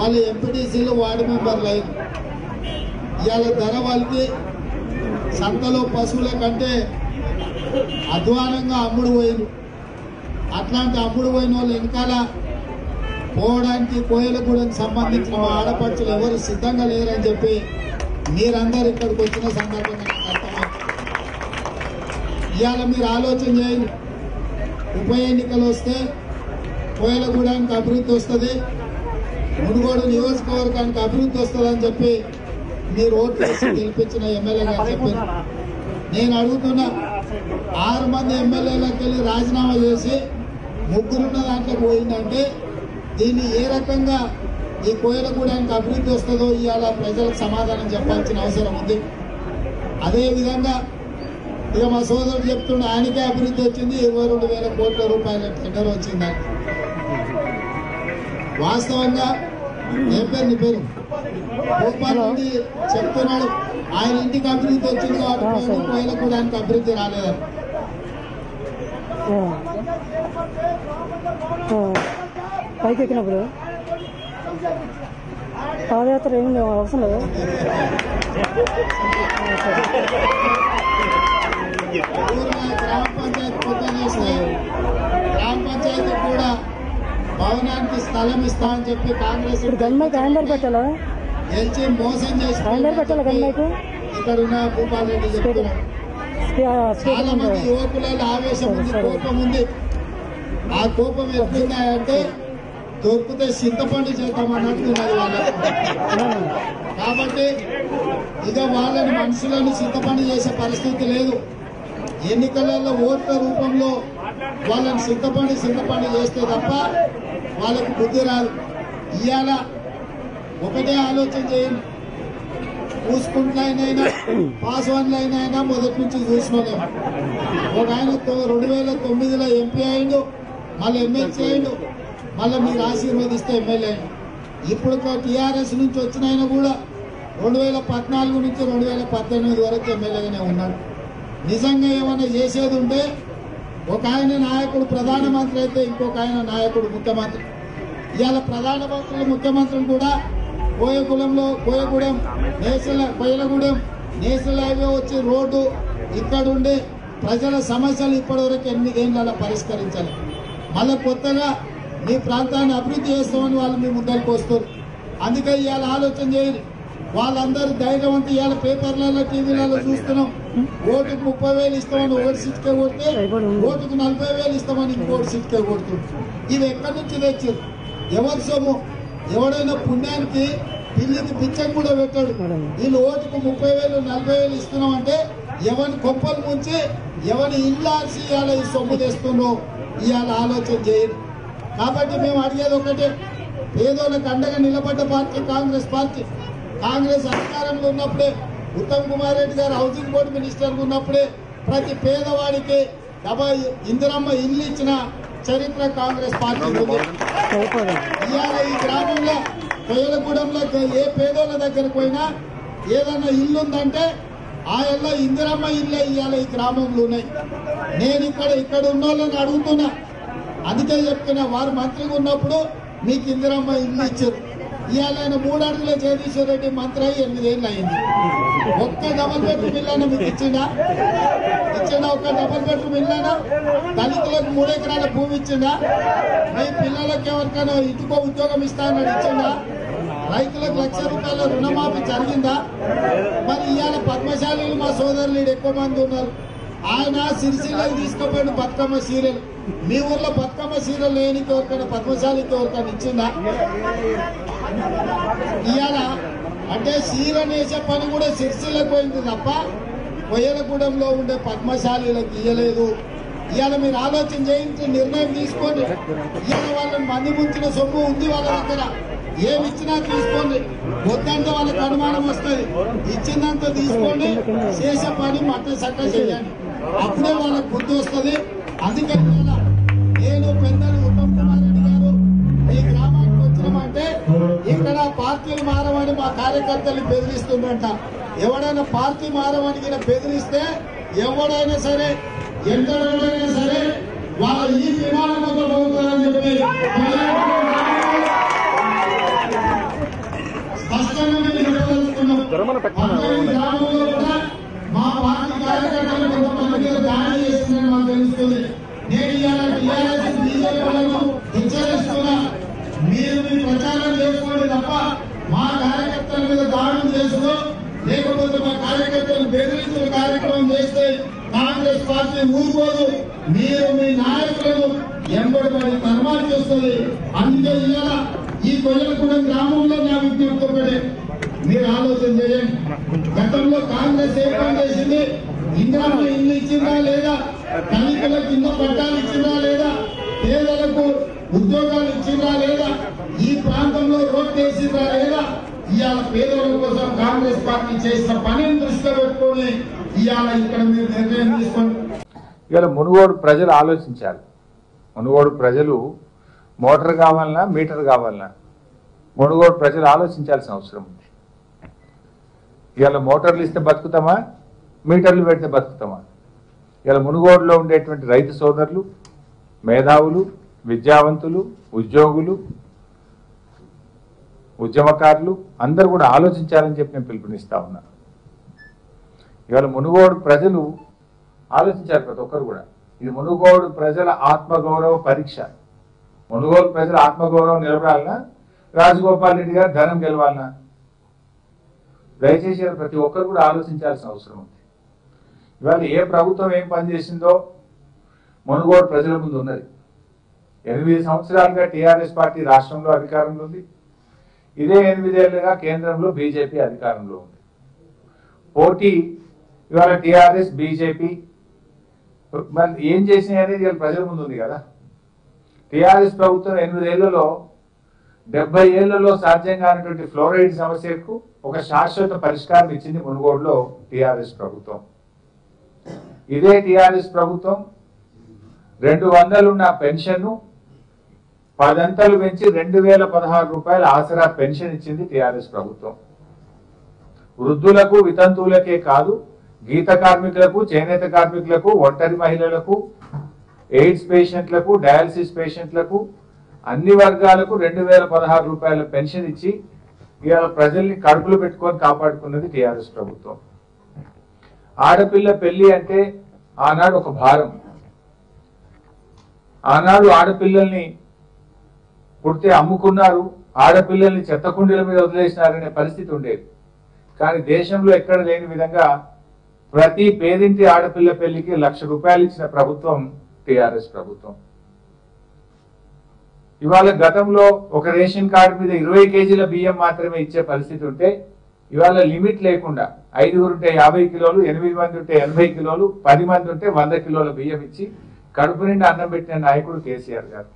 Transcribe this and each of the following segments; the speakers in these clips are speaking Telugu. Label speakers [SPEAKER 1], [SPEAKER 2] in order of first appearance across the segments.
[SPEAKER 1] వాళ్ళు ఎంపీటీసీలు వార్డు మెంబర్లు అయ్యారు. ఇవాళ ధర వాళ్ళకి సంతలో పశువుల కంటే అధ్వానంగా అమ్ముడు పోయిను. అట్లాంటి అమ్ముడు పోయిన వాళ్ళు వెనకాల పోవడానికి కోయలగూడెంకి సంబంధించిన మా ఆడపడుచులు ఎవరు సిద్ధంగా లేరని చెప్పి మీరందరూ ఇక్కడికి వచ్చిన సందర్భంగా నాకు అర్థమైంది. ఇవాళ మీరు ఆలోచన చేయండి, ఉప ఎన్నికలు వస్తే కోయలగూడెంకి అభివృద్ధి వస్తుంది, మునుగోడు నియోజకవర్గానికి అభివృద్ధి వస్తుందని చెప్పి మీరు ఓట్లు వేసి గెలిపించిన ఎమ్మెల్యే గారు చెప్పారు. నేను అడుగుతున్నా, 6 మంది ఎమ్మెల్యేలకు వెళ్ళి రాజీనామా చేసి 3 ఉన్న దాంట్లో పోయిందంటే దీన్ని ఏ రకంగా ఈ కోయలగూడెంకి అభివృద్ధి వస్తుందో ఇవాళ ప్రజలకు సమాధానం చెప్పాల్సిన అవసరం ఉంది. అదేవిధంగా ఇక మా సోదరుడు చెప్తుండే ఆయనకే అభివృద్ధి వచ్చింది, 22,000 కోట్ల రూపాయల టెండర్ వచ్చిందని. వాస్తవంగా ఏం పేరు నీ పేరు గోపాల్ రెడ్డి చెప్తున్నాడు, ఆయన ఇంటికి అభివృద్ధి వచ్చింది కాబట్టి కోయలగూడెంకి అభివృద్ధి రాలేదని.
[SPEAKER 2] పైకి ఎక్కినప్పుడు పాదయాత్ర ఏమి అవసరం లేదు.
[SPEAKER 1] గ్రామ పంచాయతీ కొత్త చేస్తే గ్రామ పంచాయతీ కూడా భవనానికి స్థలం ఇస్తా అని చెప్పి కాంగ్రెస్
[SPEAKER 2] గన్మైక్ హ్యాండర్ పెట్టాలా,
[SPEAKER 1] గెలిచి మోసం చేసి
[SPEAKER 2] హ్యాండర్ పెట్టాలా గన్మైక్.
[SPEAKER 1] ఇక్కడ ఉన్న భూపాల్ రెడ్డి చెప్తున్నాడు. చాలా మంది యువకులలో ఆవేశం ఉంది, కోపం ఉంది. ఆ కోపం ఎట్లుందంటే దొరికితే చింతపండు చేద్దామన్నట్టున్నది వాళ్ళకి. కాబట్టి ఇక వాళ్ళని మనుషులను చింతపండు చేసే పరిస్థితి లేదు. ఎన్నికలలో ఓట్ల రూపంలో వాళ్ళని చింతపండు చేస్తే తప్ప వాళ్ళకు బుద్ధి రాదు. ఇవాళ ఒకటే ఆలోచన చేయండి, పూసుకుంట్లైనా పాస్వాన్లైనా మొదటి నుంచి చూసినాం. ఒక ఆయన 2009లో ఎంపీ అయిండు, మళ్ళీ ఎమ్మెల్సీ అయిండు, మళ్ళీ మీరు ఆశీర్వదిస్తే ఎమ్మెల్యే అయిండు. ఇప్పుడు టీఆర్ఎస్ నుంచి వచ్చిన ఆయన కూడా 2014 నుంచి 2018 వరకు ఎమ్మెల్యేగానే ఉన్నాడు. నిజంగా ఏమైనా చేసేది ఉంటే ఒక ఆయన నాయకుడు ప్రధానమంత్రి అయితే ఇంకొక ఆయన నాయకుడు ముఖ్యమంత్రి. ఇవాళ ప్రధానమంత్రులు ముఖ్యమంత్రులు కూడా కోయగూడెం కోయలగూడెం నేషనల్ హైవే వచ్చి రోడ్డు ఇక్కడుండే ప్రజల సమస్యలు ఇప్పటివరకు 8 ఏళ్ళ పరిష్కరించాలి. మళ్ళీ కొత్తగా మీ ప్రాంతాన్ని అభివృద్ధి చేస్తామని వాళ్ళు మీ ముందరికి వస్తారు. అందుకే ఇవాళ ఆలోచన చేయండి. వాళ్ళందరూ ధైర్యవంతి. ఇవాళ పేపర్లలో టీవీలలో చూస్తున్నాం, ఓటుకు 30,000 ఇస్తామని ఒకటి సీట్కే కొడితే ఓటుకు 40,000 ఇస్తామని ఇంకోటి సీట్కే కొడుతుంది. ఇది ఎక్కడి నుంచి తెచ్చారు? ఎవరి సొమ్ము? ఎవడైనా పుణ్యానికి పిల్లికి పిచ్చం కూడా పెట్టాడు. వీళ్ళు ఓటుకు 30,000 40,000 ఇస్తున్నాం అంటే ఎవరిని కొప్పలు ముంచి ఎవరిని ఇల్లాల్సి ఇవాళ ఈ సొమ్ము తెస్తున్నారో ఇవాళ ఆలోచన చేయరు. కాబట్టి మేము అడిగేది ఒకటే, పేదోళ్ళకి అండగా నిలబడ్డ పార్టీ కాంగ్రెస్ పార్టీ. కాంగ్రెస్ అధికారంలో ఉన్నప్పుడే ఉత్తమ్ కుమార్ రెడ్డి గారు హౌసింగ్ బోర్డు మినిస్టర్గా ఉన్నప్పుడే ప్రతి పేదవాడికి ఇందిరమ్మ ఇల్లు ఇచ్చిన చరిత్ర కాంగ్రెస్ పార్టీ ఉంది. ఇవాళ ఈ గ్రామంలో కోయలగూడెంలో ఏ పేదోళ్ళ దగ్గరకు పోయినా ఏదైనా ఇల్లు ఉందంటే ఆ ఇళ్ళ ఇందిరమ్మ ఇల్లే ఇవాళ ఈ గ్రామంలో ఉన్నాయి. నేను ఇక్కడ ఉన్న వాళ్ళని అడుగుతున్నా, అందుకే చెప్తున్నా, వారు మంత్రిగా ఉన్నప్పుడు మీకు ఇందిరమ్మ ఇల్లు ఇచ్చారు. ఇవాళ ఆయన 3 అడుగుల జగదీశ్వర్ రెడ్డి మంత్రి అయ్యి 8 ఏళ్ళు అయింది. ఒక్క డబల్ బెడ్రూమ్ ఇల్లు మీకు ఇచ్చిండా? ఒక్క డబల్ బెడ్రూమ్ ఇల్లు దళితులకు 3 ఎకరాల భూమి ఇచ్చిండా? మీ పిల్లలకు ఎవరికైనా ఇంటికో ఉద్యోగం ఇస్తానని ఇచ్చిండా? రైతులకు 1,00,000 రూపాయల రుణమాఫీ జరిగిందా? మరి ఇవాళ పద్మశాలీలు మా సోదరులు ఎక్కువ మంది ఉన్నారు. ఆయన సిరిసిల్లకు తీసుకుపోయిన బతుకమ్మ సీరియల్, మీ ఊర్లో బతుకమ్మ సీరియల్ లేనికి ఎవరికైనా పద్మశాలికి ఎవరికైనా ఇచ్చిందా? ఇవాళ అంటే సీరియల్ వేసే పని కూడా సిరిసిల్లకు పోయింది తప్ప కోయలగూడెంలో ఉండే పద్మశాలీలకు ఇయ్యలేదు. ఇవాళ మీరు ఆలోచన చేయించి నిర్ణయం తీసుకోండి. ఇవాళ వాళ్ళని మంది ముంచిన సొమ్ము ఉంది వాళ్ళ దగ్గర, ఏమి ఇచ్చినా తీసుకోండి. వద్దంటే వాళ్ళకి అనుమానం వస్తుంది. ఇచ్చిందంత తీసుకోండి, చేసే పని మట్ట చక్క చేయండి, అప్పుడే వాళ్ళకి బుద్ధి వస్తుంది. అందుకని నేను పెద్దలు ఉత్తమ్ కుమార్ రెడ్డి గారు ఈ గ్రామానికి వచ్చినామంటే ఇక్కడ పార్టీలు మారమని మా కార్యకర్తలు బెదిరిస్తుందంట. ఎవడైనా పార్టీ మారమని బెదిరిస్తే ఎవడైనా సరే ఎంతైనా సరే వాళ్ళ ఈ విమానంలో పోతారని చెప్పి అందరి గ్రామంలో కూడా మా పార్టీ కార్యకర్తలు కొంతమంది మీద దాడి చేస్తుందని మాకు తెలుస్తుంది. నేను ఇవాళ టీఆర్ఎస్ బీజేపీలను హెచ్చరిస్తున్నా, మీరు మీ ప్రచారం చేసుకోండి తప్ప మా కార్యకర్తల మీద దాడులు చేస్తూ లేకపోతే మా కార్యకర్తలు బెదిరించిన కార్యక్రమం చేస్తే కాంగ్రెస్ పార్టీ ఊరుకోదు. మీరు మీ నాయకులను ఎంబడి తర్మాలు చేస్తుంది. అందుకే ఇవాళ ఈ కొయ్యలగూడెం గ్రామంలో నా విజ్ఞప్తి ఒకటే, మీరు ఆలోచన చేయండి. గతంలో కాంగ్రెస్ ఏ పని చేసింది? ఇందిరమ్మ ఇల్లు ఇచ్చిందా లేదా? దళితులకు ఇల్లు పట్టాలు ఇచ్చిందా లేదా? పేదలకు ఉద్యోగాలు ఇచ్చిందా లేదా? ఈ ప్రాంతంలో రోడ్డు వేసిందా లేదా? ఇవాళ పేదల కోసం కాంగ్రెస్ పార్టీ చేసిన పనిని దృష్టిలో పెట్టుకొని ఇవాళ ఇక్కడ మీరు నిర్ణయం తీసుకోండి.
[SPEAKER 3] ఇవాళ మునుగోడు ప్రజలు ఆలోచించాలి. మునుగోడు ప్రజలు మోటార్ కావాలన్నా మీటర్ కావాలన్నా మునుగోడు ప్రజలు ఆలోచించాల్సిన అవసరం ఉంది. ఇవాళ మోటార్లు ఇస్తే బతుకుతామా, మీటర్లు పెడితే బతుకుతామా? ఇవాళ మునుగోడులో ఉండేటువంటి రైతు సోదరులు, మేధావులు, విద్యావంతులు, ఉద్యోగులు, ఉద్యమకారులు అందరూ కూడా ఆలోచించాలని చెప్పి నేను పిలుపునిస్తా ఉన్నా. ఇవాళ మునుగోడు ప్రజలు ఆలోచించారు, ప్రతి ఒక్కరు కూడా. ఇది మునుగోడు ప్రజల ఆత్మగౌరవ పరీక్ష. మునుగోడు ప్రజల ఆత్మగౌరవం నిలబడాలన్నా, రాజగోపాల్ రెడ్డి గారు ధనం గెలవాలన్నా? దయచేసి ప్రతి ఒక్కరు కూడా ఆలోచించాల్సిన అవసరం ఉంది. ఇవాళ ఏ ప్రభుత్వం ఏం పనిచేసిందో మునుగోడు ప్రజల ముందు ఉన్నది. 8 సంవత్సరాలుగా టీఆర్ఎస్ పార్టీ రాష్ట్రంలో అధికారంలో ఉంది. ఇదే 8 ఏళ్లుగా కేంద్రంలో బీజేపీ అధికారంలో ఉంది. పోటీ ఇవాళ టీఆర్ఎస్ బీజేపీ మరి ఏం చేసినాయి అనేది ఇవాళ ప్రజల ముందు ఉంది కదా. టీఆర్ఎస్ ప్రభుత్వం 8 ఏళ్లలో 70 ఏళ్లలో సాధ్యం కానటువంటి ఫ్లోరైడ్ సమస్యకు ఒక శాశ్వత పరిష్కారం ఇచ్చింది మునుగోడులో టీఆర్ఎస్ ప్రభుత్వం. ఇదే టీఆర్ఎస్ ప్రభుత్వం 200 ఉన్న పెన్షన్ 10 అంతలు పెంచి 2016 రూపాయల ఆసరా పెన్షన్ ఇచ్చింది టీఆర్ఎస్ ప్రభుత్వం. వృద్ధులకు, వితంతువులకే కాదు, గీత కార్మికులకు, చేనేత కార్మికులకు, ఒంటరి మహిళలకు, ఎయిడ్స్ పేషెంట్లకు, డయాలసిస్ పేషెంట్లకు, అన్ని వర్గాలకు 2016 రూపాయల పెన్షన్ ఇచ్చి ఇవాళ ప్రజల్ని కడుపులు పెట్టుకొని కాపాడుకున్నది టీఆర్ఎస్ ప్రభుత్వం. ఆడపిల్ల పెళ్లి అంటే ఆనాడు ఒక భారం. ఆనాడు ఆడపిల్లల్ని పుడితే అమ్ముకున్నారు, ఆడపిల్లల్ని చెత్తకుండీల మీద వదిలేసినారనే పరిస్థితి ఉండేది. కానీ దేశంలో ఎక్కడ లేని విధంగా ప్రతి పేదింటి ఆడపిల్ల పెళ్లికి 1,00,000 రూపాయలు ఇచ్చిన ప్రభుత్వం టీఆర్ఎస్ ప్రభుత్వం. ఇవాళ గతంలో ఒక రేషన్ కార్డు మీద 20 కేజీల బియ్యం మాత్రమే ఇచ్చే పరిస్థితి ఉంటే ఇవాళ లిమిట్ లేకుండా 5 ఉంటే 50 కిలోలు, 8 మంది ఉంటే 80 కిలోలు, 10 మంది ఉంటే 100 కిలోల బియ్యం ఇచ్చి కడుపు నిండా అన్నం పెట్టిన నాయకుడు కేసీఆర్ గారు.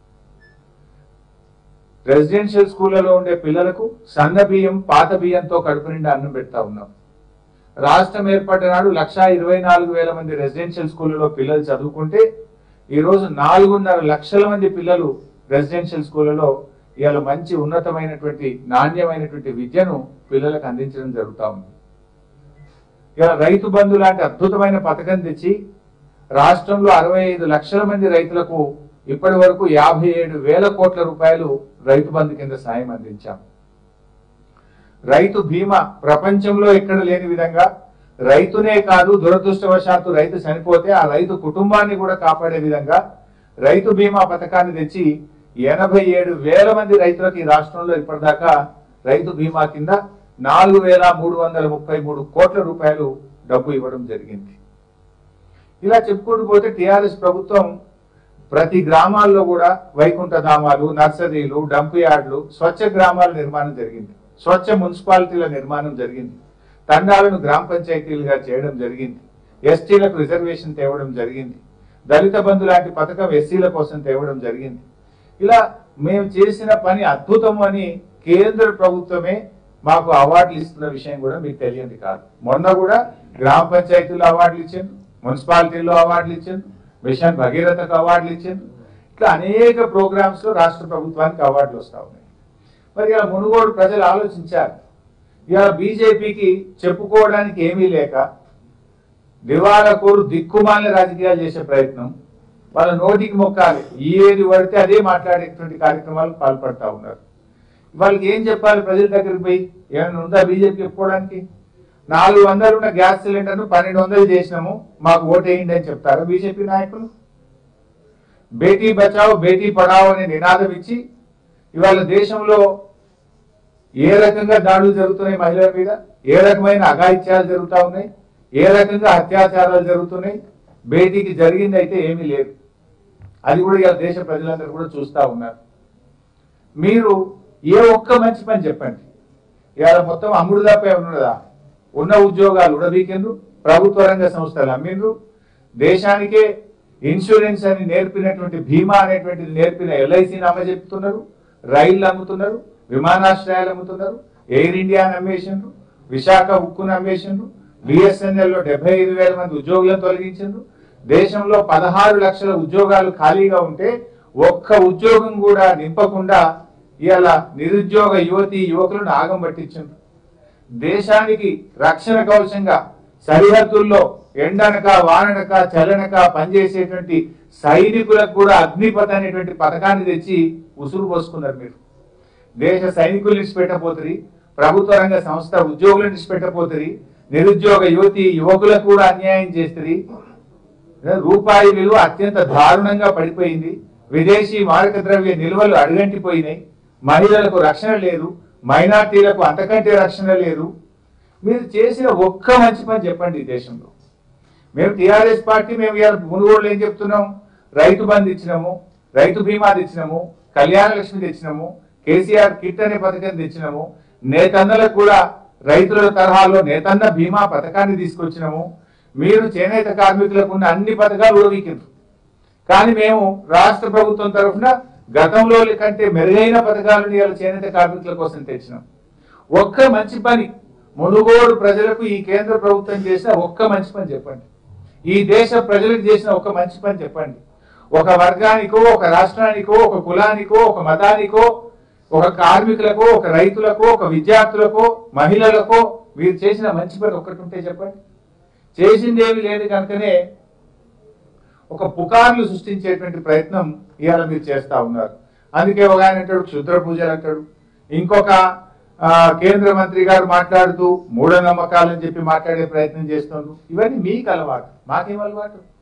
[SPEAKER 3] రెసిడెన్షియల్ స్కూళ్లలో ఉండే పిల్లలకు సన్న బియ్యం, పాత బియ్యంతో కడుపు నిండా అన్నం పెడతా ఉన్నాం. రాష్ట్రం ఏర్పడిన నాడు 1,24,000 మంది రెసిడెన్షియల్ స్కూళ్లలో పిల్లలు చదువుకుంటే ఈరోజు 4.5 లక్షల మంది పిల్లలు రెసిడెన్షియల్ స్కూళ్లలో ఇవాళ మంచి ఉన్నతమైనటువంటి నాణ్యమైనటువంటి విద్యను పిల్లలకు అందించడం జరుగుతూ ఉంది. ఇవాళ రైతు బంధు లాంటి అద్భుతమైన పథకం తెచ్చి రాష్ట్రంలో 65 లక్షల మంది రైతులకు ఇప్పటి వరకు 57,000 కోట్ల రూపాయలు రైతు బంధు కింద సాయం అందించాం. రైతు బీమా ప్రపంచంలో ఎక్కడ లేని విధంగా రైతునే కాదు, దురదృష్టవశాత్తు రైతు చనిపోతే ఆ రైతు కుటుంబాన్ని కూడా కాపాడే విధంగా రైతు బీమా పథకాన్ని తెచ్చి 87,000 మంది రైతులకు ఈ రాష్ట్రంలో ఇప్పటిదాకా రైతు బీమా కింద 4,333 కోట్ల రూపాయలు డబ్బు ఇవ్వడం జరిగింది. ఇలా చెప్పుకుంటూ పోతే టీఆర్ఎస్ ప్రభుత్వం ప్రతి గ్రామాల్లో కూడా వైకుంఠ ధామాలు, నర్సరీలు, డంప్ యార్డులు, స్వచ్ఛ గ్రామాల నిర్మాణం జరిగింది. స్వచ్ఛ మున్సిపాలిటీల నిర్మాణం జరిగింది. తండాలను గ్రామ పంచాయతీలుగా చేయడం జరిగింది. ఎస్టీలకు రిజర్వేషన్ తేవడం జరిగింది. దళిత బంధు లాంటి పథకం ఎస్సీల కోసం తేవడం జరిగింది. ఇలా మేము చేసిన పని అద్భుతం అని కేంద్ర ప్రభుత్వమే మాకు అవార్డులు ఇస్తున్న విషయం కూడా మీకు తెలియంది కాదు. మొన్న కూడా గ్రామ పంచాయతీలో అవార్డులు ఇచ్చారు, మున్సిపాలిటీల్లో అవార్డులు ఇచ్చారు, మిషన్ భగీరథకు అవార్డులు ఇచ్చారు. ఇట్లా అనేక ప్రోగ్రామ్స్ లో రాష్ట్ర ప్రభుత్వానికి అవార్డులు వస్తా ఉన్నాయి. మరి ఇలా మునుగోడు ప్రజలు ఆలోచించారు. ఇలా బీజేపీకి చెప్పుకోవడానికి ఏమీ లేక దివాళకోరు దిక్కుమాలిన రాజకీయాలు చేసే ప్రయత్నం, వాళ్ళ నోటికి మొక్కాలి, ఏది పడితే అదే మాట్లాడేటువంటి కార్యక్రమాలు పాల్పడతా ఉన్నారు. వాళ్ళకి ఏం చెప్పాలి? ప్రజల దగ్గరికి పోయి ఏమైనా ఉందా బీజేపీ చెప్పుకోవడానికి? 400 ఉన్న గ్యాస్ సిలిండర్ను 1200 చేసినాము, మాకు ఓటేయండి అని చెప్తారు బీజేపీ నాయకులు? బేటీ బచావో బేటీ పడావో అనే నినాదం ఇచ్చి ఇవాళ దేశంలో ఏ రకంగా దాడులు జరుగుతున్నాయి మహిళల మీద, ఏ రకమైన అఘాయిత్యాలు జరుగుతూ ఉన్నాయి, ఏ రకంగా అత్యాచారాలు జరుగుతున్నాయి, బేటీకి జరిగింది అయితే ఏమీ లేదు. అది కూడా ఇవాళ దేశ ప్రజలందరూ కూడా చూస్తూ ఉన్నారు. మీరు ఏ ఒక్క మంచి పని చెప్పండి. ఇవాళ మొత్తం అమ్ముడు తప్ప ఉన్నదా? ఉన్న ఉద్యోగాలు ఉడబీకేంద్రు, ప్రభుత్వ రంగ సంస్థలు అమ్మిండ్రు, దేశానికే ఇన్సూరెన్స్ అని నేర్పినటువంటి బీమా అనేటువంటిది నేర్పిన ఎల్ఐసిని అమ్మజెప్తున్నారు, రైళ్లు అమ్ముతున్నారు, విమానాశ్రయాలు అమ్ముతున్నారు, ఎయిర్ ఇండియాని అమ్మేసిండ్రు, విశాఖ ఉక్కును అమ్మేసిండ్రు, బిఎస్ఎన్ఎల్ లో 75,000 మంది ఉద్యోగులను తొలగించిండ్రు. దేశంలో 16 లక్షల ఉద్యోగాలు ఖాళీగా ఉంటే ఒక్క ఉద్యోగం కూడా నింపకుండా ఇవాళ నిరుద్యోగ యువతి యువకులను ఆగం పట్టించిండ్రు. దేశానికి రక్షణ కవచంగా సరిహద్దుల్లో ఎండనక వాననక చలనక పనిచేసేటువంటి సైనికులకు కూడా అగ్నిపథ్ అనేటువంటి పథకాన్ని తెచ్చి ఉసురు పోసుకున్నారు. మీరు దేశ సైనికులు నిడిచిపెట్టపోతుంది, ప్రభుత్వ రంగ సంస్థ ఉద్యోగులను నిడిచిపెట్టపోతుంది, నిరుద్యోగ యువతి యువకులకు కూడా అన్యాయం చేస్తుంది. రూపాయి విలువ అత్యంత దారుణంగా పడిపోయింది, విదేశీ మారక ద్రవ్య నిల్వలు అడుగంటిపోయినాయి, మహిళలకు రక్షణ లేదు, మైనార్టీలకు అంతకంటే రక్షణ లేదు. మీరు చేసిన ఒక్క మంచి పని చెప్పండి ఈ దేశంలో. మేము టీఆర్ఎస్ పార్టీ మేము ఇవాళ మునుగోడులో ఏం చెప్తున్నాం? రైతు బంధు ఇచ్చినాము, రైతు బీమా తెచ్చినాము, కళ్యాణ లక్ష్మి తెచ్చినాము, కేసీఆర్ కిట్ అనే పథకం తెచ్చినాము, నేతన్నలకు కూడా రైతుల తరహాలో నేతన్న బీమా పథకాన్ని తీసుకొచ్చినాము. మీరు చేనేత కార్మికులకు ఉన్న అన్ని పథకాలు ఊరవీకిండ్రు. కానీ మేము రాష్ట్ర ప్రభుత్వం తరఫున గతంలో కంటే మెరుగైన పథకాలను ఇవాళ చేనేత కార్మికుల కోసం తెచ్చినాం. ఒక్క మంచి పని మునుగోడు ప్రజలకు ఈ కేంద్ర ప్రభుత్వం చేసిన ఒక్క మంచి పని చెప్పండి. ఈ దేశ ప్రజలకు చేసిన ఒక్క మంచి పని చెప్పండి. ఒక వర్గానికో, ఒక రాష్ట్రానికో, ఒక కులానికో, ఒక మతానికో, ఒక కార్మికులకో, ఒక రైతులకో, ఒక విద్యార్థులకో, మహిళలకో మీరు చేసిన మంచి పని ఒక్కటి ఉంటే చెప్పండి. చేసిందేమీ లేదు కనుకనే ఒక పుకార్లు సృష్టించేటువంటి ప్రయత్నం ఇవాళ మీరు చేస్తా ఉన్నారు. అందుకే ఒక ఆయన అంటాడు క్షుద్ర పూజలు అంటాడు, ఇంకొక కేంద్ర మంత్రి గారు మాట్లాడుతూ మూఢనమ్మకాలని చెప్పి మాట్లాడే ప్రయత్నం చేస్తున్నారు. ఇవన్నీ మీకు అలవాటు, మాకేం అలవాటు?